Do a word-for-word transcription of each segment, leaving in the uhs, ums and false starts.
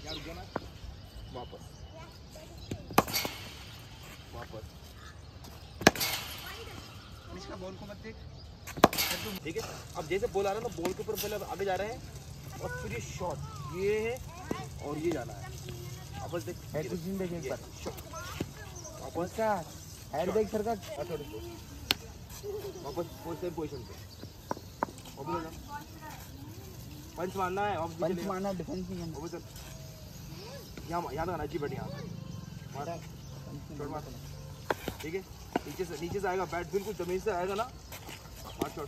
यार रुक जाना, वापस वापस इसका बॉल को मत देख, ठीक है। अब जैसे बॉल आ रहा है ना, बॉल के ऊपर पहले आगे जा रहे हैं और फिर ये शॉट ये है और ये जाना है वापस। देख हेड पोजीशन देख एक बार, वापस का हेड देख सर का, वापस सेम पोजीशन पे पंच मारना है, पंच मारना डिफेंस में यहाँ यहाँ तक आना चाहिए बैट, यहाँ मारा शॉट मार, ठीक है। नीचे से नीचे से आएगा बैट, बिल्कुल जमीन से आएगा ना, मार शॉट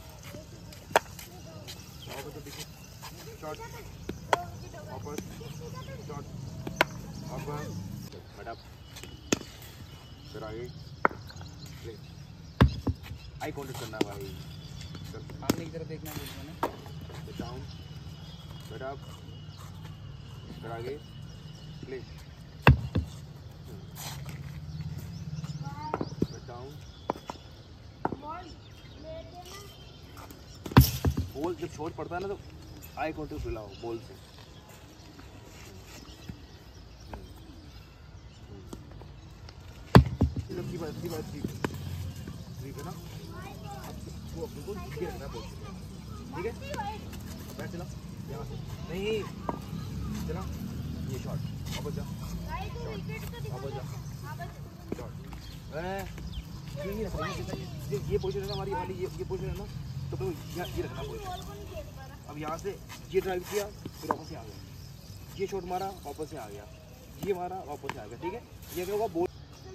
शॉट वापस शॉट वापस बैट, फिर आगे प्ले, आई कांटेक्ट करना है भाई, सामने की तरफ देखना है, डाउन बैट अप, फिर आगे प्ले, डाउन बॉल जब शॉट पड़ता है ना तो आई कांटेक्ट मिलाओ बॉल से, की बात की बात ठीक है ना, वो बिल्कुल ये रखना बॉल, ठीक है। बैट चला यहाँ से, नहीं चला ये शॉट वापस जा, वापस जा शॉट, ये ये पोजीशन है ना हमारी वाली, ये ये पोजीशन है ना, तो फिर यहाँ ये रखना पोजीशन। अब यहाँ से ये ड्राइव किया फिर वापस से आ गया, ये शॉट मारा वापस से आ गया, ये मारा वापस से आ गया, ठीक है। ये क्या होगा बॉल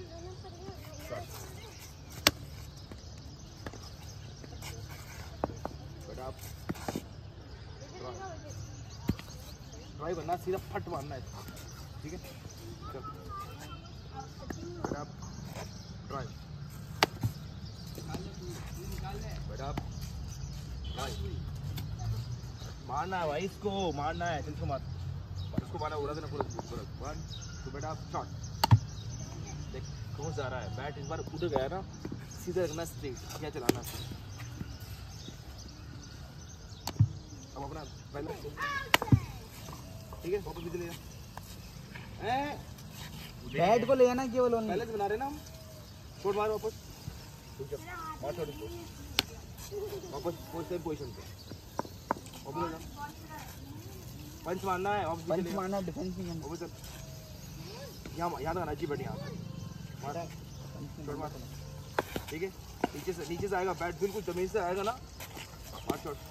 ट्राई करना, सीधा फट मारना है, ठीक है। ट्राई मारना है भाई, इसको मारना है, चल मार, इसको मारना, उड़ा देना पूरा पूरा वन तो बेटा शॉट, देख कौन जा रहा है बैट, इस बार उड़ गया ना, सीधा रखना स्ट्रेट, क्या चलाना है। अब अपना पहले ठीक है, वापस भी ले जा, बैट को ले आना केवल पहले से बना रहे ना हम, शॉट मार वापस, मार शॉट वापस सेम पोजीशन पे, वापस ले जा, पंच मारना है, पंच मारना डिफेंस में वापस यहाँ यहाँ तक आना चाहिए बैट, यहाँ मारा शॉट मार, ठीक है। नीचे से नीचे से आएगा बैट, बिल्कुल जमीन से आएगा ना, मार शॉट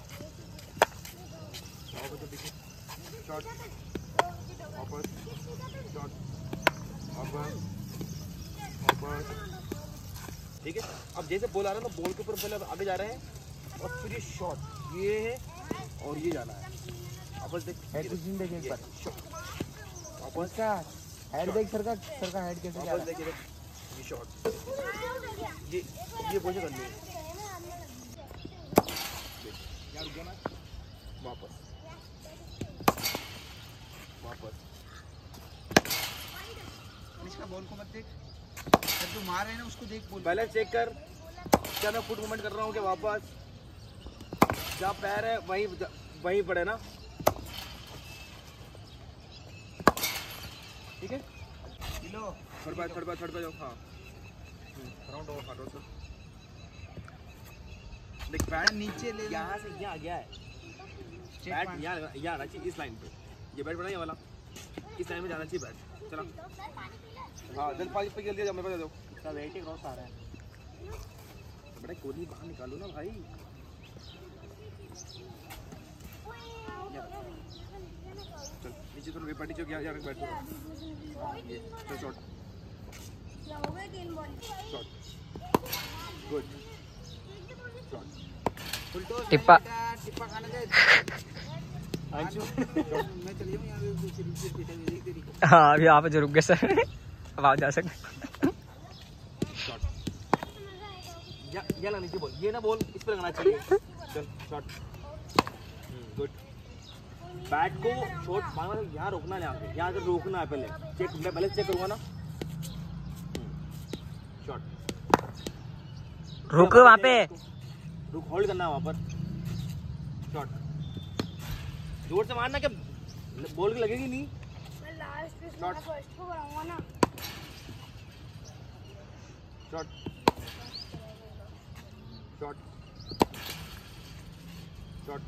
वापस शॉट वापस शॉट वापस वापस, ठीक है। अब जैसे बॉल आ रहा है ना, बॉल के ऊपर पहले आगे जा रहे हैं और फिर ये शॉट ये है और ये जाना है वापस। देख हेड पोजीशन देख एक बार, वापस का हेड देख सर का, सर का हेड कैसे जा रहा है, देखिए ये शॉट, ये ये पोजीशन करनी है, यार रुक जाना, वापस वापस इसका बॉल को मत देख, जब तू मार रहे हैं ना उसको देख, बॉल बैलेंस चेक कर, क्या मैं फुट मूवमेंट कर रहा हूँ क्या, वापस जहाँ पैर है वहीं वहीं पड़े ना, ठीक है। लो third by third by third by जाओ, हाँ राउंड ओवर हार्ड सर, देख बैट नीचे ले, यहाँ से यहाँ गया है बैट, यहाँ यहाँ आना चाहिए इस लाइन पे, ये बैट बना ये वाला, इस लाइन में जाना चाहिए बैट, चला हाँ जल्द पाँच पे जल्दी जाओ, मेरे पास जाओ, सब एटी क्रॉस आ रहा है, तो बेटा कोहली बाहर निकालो ना भाई, चल नीचे तो वेपाटी चौक यहाँ यहाँ बैठ चल, शॉट शॉट गुड शॉट, टिप्पा टिप्पा खाने जाए, मैं चली जाऊँ यहाँ, हाँ अभी आप जो रुक गए सर, अब आप जा सकते, शॉट या या नीचे बोल, ये ना बोल इस पे लगना चाहिए, चल शॉट गुड, बैट को शॉट मारना यहाँ रोकना है, यहाँ यहाँ से रोकना है, पहले चेक, मैं पहले चेक करूँगा ना, शॉट रुको वहाँ पे, रुक होल्ड करना है वहाँ पर, शॉट जोर से मारना, क्या बॉल की लगेगी नहीं, शॉट शॉट शॉट शॉट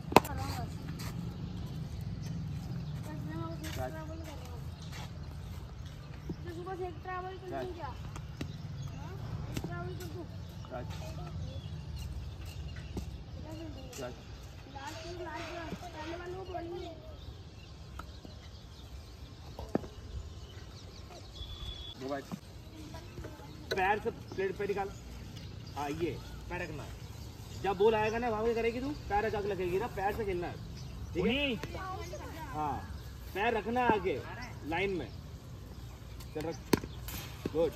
पैर से प्लेट पे निकाल। हाँ ये पैर रखना है। जब बोल आएगा ना वहां क्या करेगी तू, पैर रख लगेगी ना, पैर से खेलना है, ठीक है? हाँ पैर रखना है आगे लाइन में। चल रख, गुड।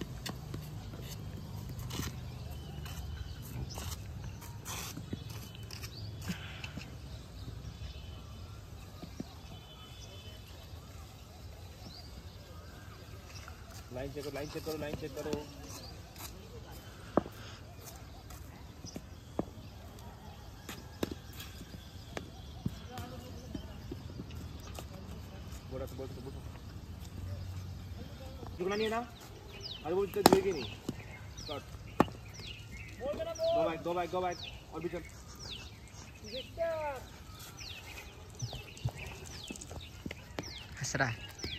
लाइन चेक करो, लाइन चेक करो, लाइन चेक करो। बोला तो बोल तो बोल। झुकना नहीं है ना? अरे वो इतना झुकेगी नहीं। Shot. Go back, go back, go back. और भी चल। हंस रहा है।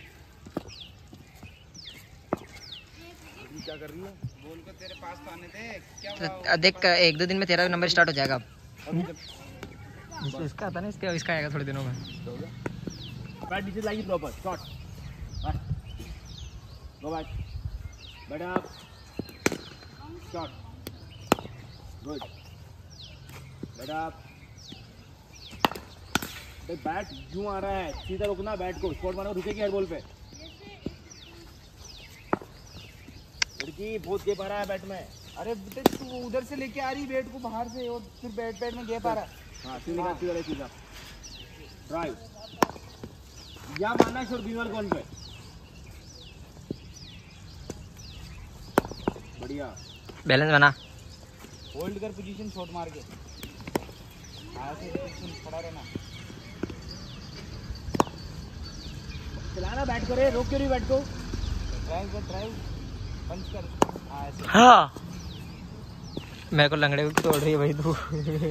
क्या कर रही है? बोल को तेरे पास तो आने दे। क्या तो देख एक दो दिन में तेरा नंबर स्टार्ट हो जाएगा अब। अभी चल। जिसको इसका आता ना इसका इसका आएगा थोड़े दिनों में। बैट नीचे लाइए proper. Shot. Go back. Bat up. Shot. Good. Bat up. Bat क्यों आ रहा है? सीधा रुकना बैट को। स्पॉट मारो, रुकेगी हेड बॉल पे। लड़की बहुत गेप आ रहा है बैट में। अरे बेटे तू उधर से लेके आ रही बैट को बाहर से और फिर बैट बैट में गेप आ रहा है। हाँ सीधा हाँ। सीधा सीधा ड्राइव या मारना शॉट बीनर कौन पे। बढ़िया बैलेंस बना। होल्ड कर पोजीशन, शॉट मार के ऐसे खड़ा रहना। चलाना बैट को रे, रोक क्यों रही बैट को? ड्राइव कर, ड्राइव पंच कर। हाँ ऐसे। हाँ मेरे को लंगड़े को तोड़ रही है भाई तू।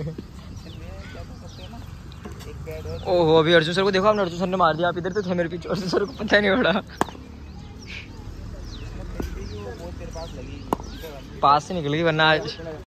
ओहो अभी अर्जुन सर को देखो, आपने अर्जुन सर ने मार दिया। आप इधर तो थे मेरे पीछे, अर्जुन सर को पता ही नहीं पड़ा। पास से निकल गई वरना आज